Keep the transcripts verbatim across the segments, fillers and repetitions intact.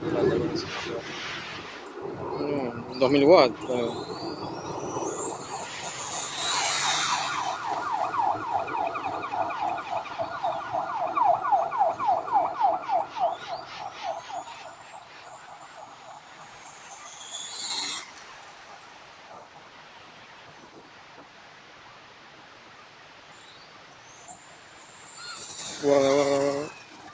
¿Qué anda con ese motor? No, dos mil watts. Claro. Guarda, guarda, guarda.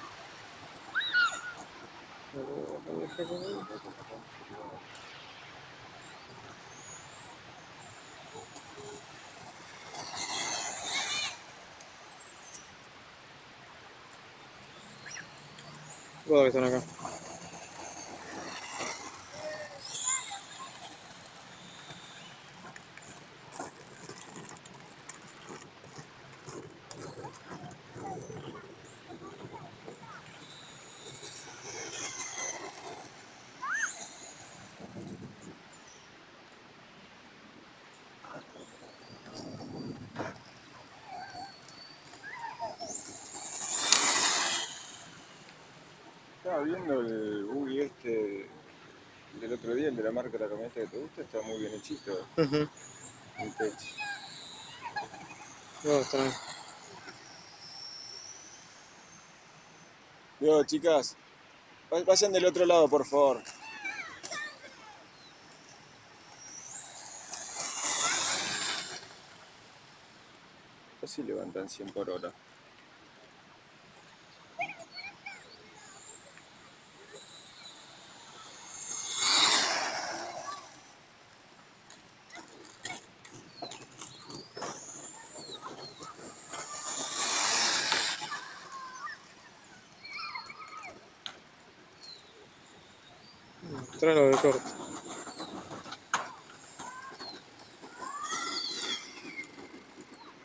Guarda que están acá. Estaba viendo el buggy este del otro día, el de la marca de la camioneta que te gusta, está muy bien hechito, Ujú. el techo. Guarda que están acá. Yo, chicas, pasen del otro lado, por favor. Casi levantan cien por hora. Tráelo de corte.